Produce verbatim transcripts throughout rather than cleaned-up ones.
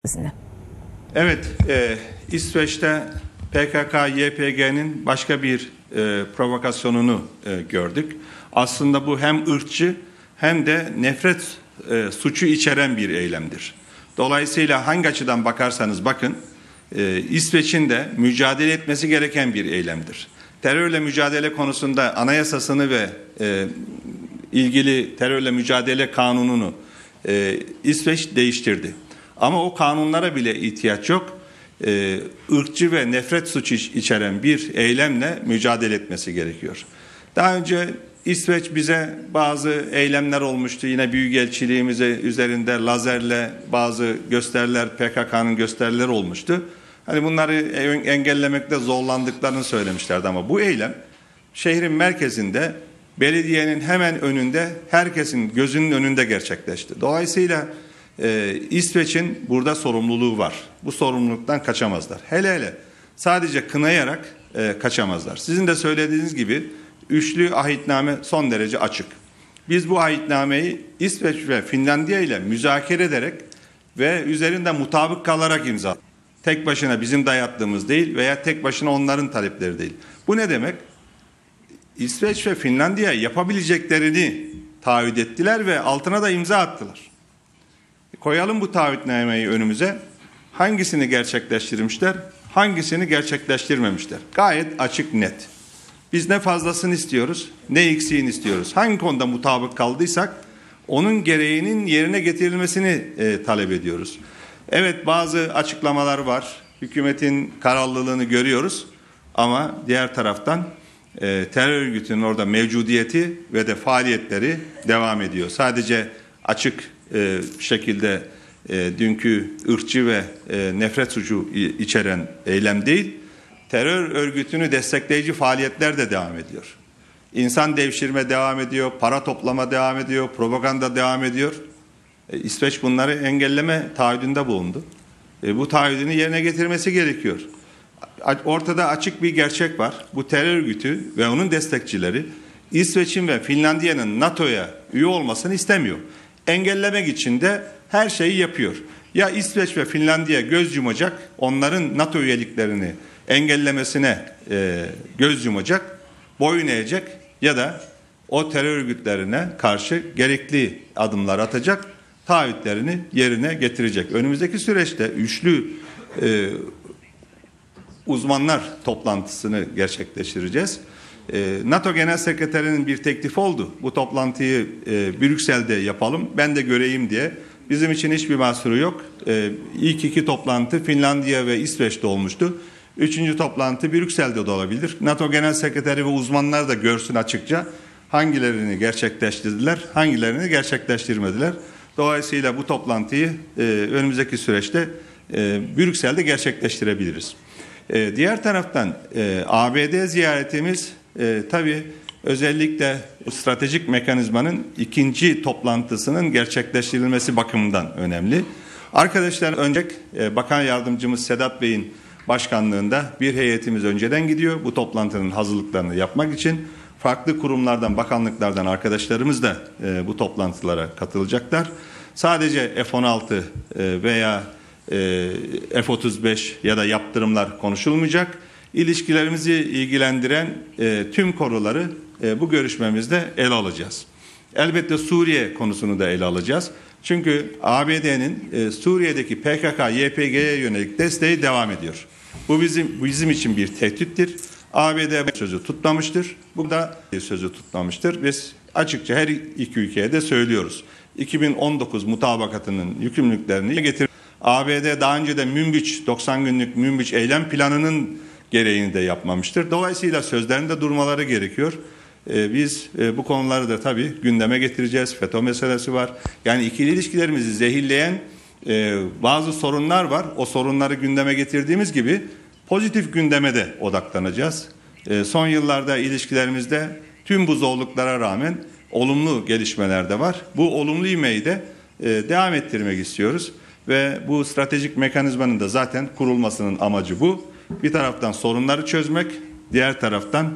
sizinle. Evet, e, İsveç'te P K K Y P G'nin başka bir e, provokasyonunu e, gördük. Aslında bu hem ırkçı hem de nefret e, suçu içeren bir eylemdir. Dolayısıyla hangi açıdan bakarsanız bakın, e, İsveç'in de mücadele etmesi gereken bir eylemdir. Terörle mücadele konusunda anayasasını ve e, ilgili terörle mücadele kanununu e, İsveç değiştirdi. Ama o kanunlara bile ihtiyaç yok. Ee, ırkçı ve nefret suçu içeren bir eylemle mücadele etmesi gerekiyor. Daha önce İsveç bize bazı eylemler olmuştu. Yine büyükelçiliğimize üzerinde lazerle bazı gösteriler, P K K'nın gösterileri olmuştu. Hani bunları engellemekte zorlandıklarını söylemişlerdi ama bu eylem şehrin merkezinde, belediyenin hemen önünde, herkesin gözünün önünde gerçekleşti. Dolayısıyla Ee, İsveç'in burada sorumluluğu var. Bu sorumluluktan kaçamazlar. Hele hele sadece kınayarak e, kaçamazlar. Sizin de söylediğiniz gibi üçlü ahitname son derece açık. Biz bu ahitnameyi İsveç ve Finlandiya ile müzakere ederek ve üzerinde mutabık kalarak imzaladık. Tek başına bizim dayattığımız değil veya tek başına onların talepleri değil. Bu ne demek? İsveç ve Finlandiya yapabileceklerini taahhüt ettiler ve altına da imza attılar. Koyalım bu taahhütnameyi önümüze. Hangisini gerçekleştirmişler, hangisini gerçekleştirmemişler. Gayet açık, net. Biz ne fazlasını istiyoruz, ne eksiğini istiyoruz. Hangi konuda mutabık kaldıysak onun gereğinin yerine getirilmesini e, talep ediyoruz. Evet, bazı açıklamalar var. Hükümetin kararlılığını görüyoruz. Ama diğer taraftan e, terör örgütünün orada mevcudiyeti ve de faaliyetleri devam ediyor. Sadece açık E, şekilde e, dünkü ırkçı ve e, nefret suçu içeren eylem değil, terör örgütünü destekleyici faaliyetler de devam ediyor. İnsan devşirme devam ediyor, para toplama devam ediyor, propaganda devam ediyor. E, İsveç bunları engelleme taahhüdünde bulundu. E, bu taahhüdünü yerine getirmesi gerekiyor. Ortada açık bir gerçek var. Bu terör örgütü ve onun destekçileri İsveç'in ve Finlandiya'nın NATO'ya üye olmasını istemiyor. Engellemek için de her şeyi yapıyor. Ya İsveç ve Finlandiya göz yumacak, onların NATO üyeliklerini engellemesine e, göz yumacak, boyun eğecek ya da o terör örgütlerine karşı gerekli adımlar atacak, taahhütlerini yerine getirecek. Önümüzdeki süreçte üçlü e, uzmanlar toplantısını gerçekleştireceğiz. NATO Genel Sekreterinin bir teklifi oldu. Bu toplantıyı e, Brüksel'de yapalım, ben de göreyim diye. Bizim için hiçbir mahsuru yok. E, ilk iki toplantı Finlandiya ve İsveç'te olmuştu. Üçüncü toplantı Brüksel'de de olabilir. NATO Genel Sekreteri ve uzmanlar da görsün açıkça hangilerini gerçekleştirdiler, hangilerini gerçekleştirmediler. Dolayısıyla bu toplantıyı e, önümüzdeki süreçte e, Brüksel'de gerçekleştirebiliriz. E, diğer taraftan e, A B D ziyaretimiz e, tabii özellikle stratejik mekanizmanın ikinci toplantısının gerçekleştirilmesi bakımından önemli. Arkadaşlar, önce e, Bakan Yardımcımız Sedat Bey'in başkanlığında bir heyetimiz önceden gidiyor. Bu toplantının hazırlıklarını yapmak için farklı kurumlardan, bakanlıklardan arkadaşlarımız da e, bu toplantılara katılacaklar. Sadece F on altı e, veya F otuz beş ya da yaptırımlar konuşulmayacak. İlişkilerimizi ilgilendiren e, tüm konuları e, bu görüşmemizde ele alacağız. Elbette Suriye konusunu da ele alacağız. Çünkü A B D'nin e, Suriye'deki P K K Y P G'ye yönelik desteği devam ediyor. Bu bizim bizim için bir tehdittir. A B D sözü tutmamıştır. Bu da sözü tutmamıştır. Biz açıkça her iki ülkeye de söylüyoruz. iki bin on dokuz mutabakatının yükümlülüklerini getir. A B D daha önce de Münbiç, doksan günlük Münbiç eylem planının gereğini de yapmamıştır. Dolayısıyla sözlerinde durmaları gerekiyor. Ee, biz e, bu konuları da tabii gündeme getireceğiz. FETÖ meselesi var. Yani ikili ilişkilerimizi zehirleyen e, bazı sorunlar var. O sorunları gündeme getirdiğimiz gibi pozitif gündeme de odaklanacağız. E, son yıllarda ilişkilerimizde tüm bu zorluklara rağmen olumlu gelişmeler de var. Bu olumlu ivmeyi de e, devam ettirmek istiyoruz. Ve bu stratejik mekanizmanın da zaten kurulmasının amacı bu. Bir taraftan sorunları çözmek, diğer taraftan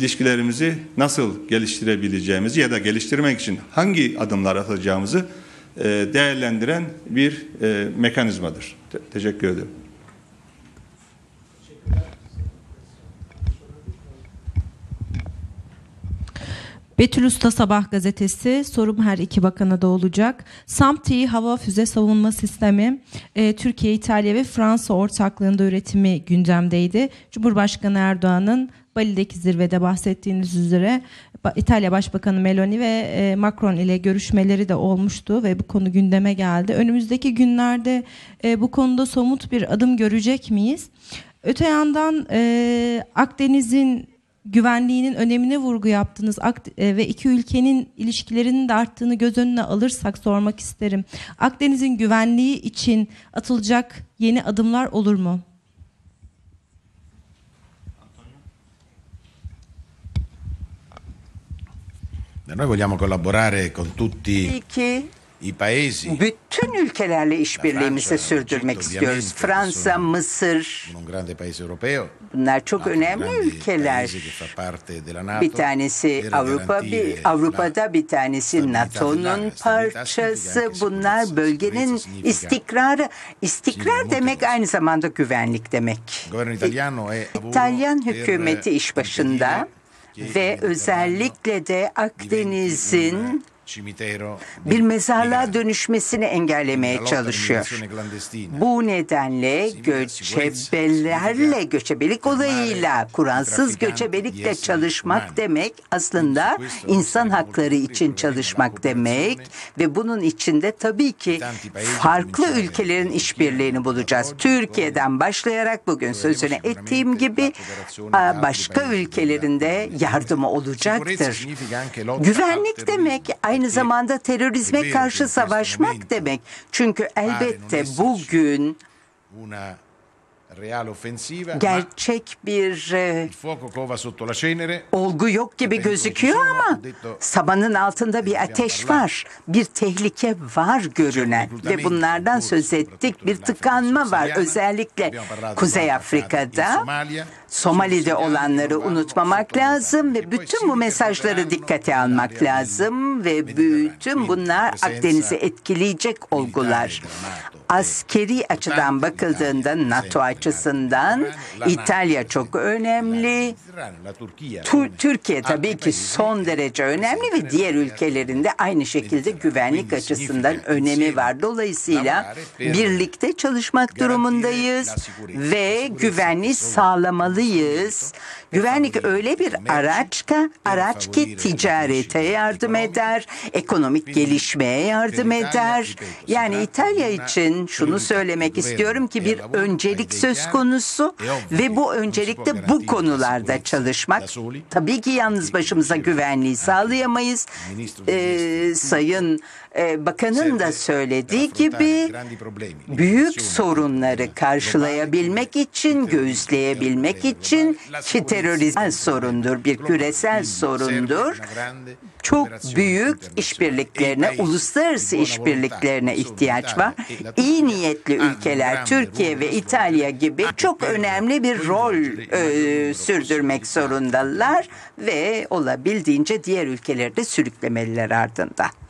ilişkilerimizi nasıl geliştirebileceğimizi ya da geliştirmek için hangi adımlar atacağımızı e, değerlendiren bir e, mekanizmadır. Te- teşekkür ederim. Betül Usta Sabah gazetesi. Sorum her iki bakana da olacak. SAMP-T hava füze savunma sistemi e, Türkiye, İtalya ve Fransa ortaklığında üretimi gündemdeydi. Cumhurbaşkanı Erdoğan'ın Bali'deki zirvede bahsettiğiniz üzere İtalya Başbakanı Meloni ve e, Macron ile görüşmeleri de olmuştu ve bu konu gündeme geldi. Önümüzdeki günlerde e, bu konuda somut bir adım görecek miyiz? Öte yandan e, Akdeniz'in güvenliğinin önemine vurgu yaptınız ve iki ülkenin ilişkilerinin de arttığını göz önüne alırsak sormak isterim. Akdeniz'in güvenliği için atılacak yeni adımlar olur mu? Noi vogliamo collaborare con tutti İki, i paesi. bütün ülkelerle işbirliğimizi sürdürmek istiyoruz. Fransa, Mısır, Un grande paese europeo. bunlar çok önemli ülkeler. Bir tanesi Avrupa, bir Avrupa'da bir tanesi NATO'nun parçası. Bunlar bölgenin istikrarı. İstikrar demek aynı zamanda güvenlik demek. İtalyan hükümeti iş başında ve özellikle de Akdeniz'in bir mezarlığa dönüşmesini engellemeye çalışıyor. Bu nedenle göçebelerle, göçebelik olayıyla, Kur'ansız göçebelikle çalışmak demek aslında insan hakları için çalışmak demek ve bunun içinde tabii ki farklı ülkelerin işbirliğini bulacağız. Türkiye'den başlayarak bugün sözünü ettiğim gibi başka ülkelerinde yardımı olacaktır. Güvenlik demek aynı zamanda terörizme karşı savaşmak demek. Çünkü elbette bugün gerçek bir e, olgu yok gibi gözüküyor ama sabanın altında bir ateş var. Bir tehlike var görünen ve bunlardan söz ettik. Bir tıkanma var. Özellikle Kuzey Afrika'da, Somali'de olanları unutmamak lazım ve bütün bu mesajları dikkate almak lazım ve bütün bunlar Akdeniz'i etkileyecek olgular. Askeri açıdan bakıldığında NATO açısından İtalya çok önemli. Tu- Türkiye tabii ki son derece önemli ve diğer ülkelerinde aynı şekilde güvenlik açısından önemi var. Dolayısıyla birlikte çalışmak durumundayız ve güvenliği sağlamalıyız. Güvenlik öyle bir araç ki, araç ki ticarete yardım eder, ekonomik gelişmeye yardım eder. Yani İtalya için şunu söylemek istiyorum ki bir öncelik söz konusu ve bu öncelikle bu konularda çalışmak. Tabii ki yalnız başımıza güvenliği sağlayamayız. Ee, Sayın e, Bakan'ın da söylediği gibi büyük sorunları karşılayabilmek için, göğüsleyebilmek için ki terörizm sorundur, bir küresel sorundur. Çok büyük işbirliklerine, uluslararası işbirliklerine ihtiyaç var. İyi niyetli ülkeler, Türkiye ve İtalya gibi çok önemli bir rol e, sürdürmek zorundalar ve olabildiğince diğer ülkeleri de sürüklemeliler ardında.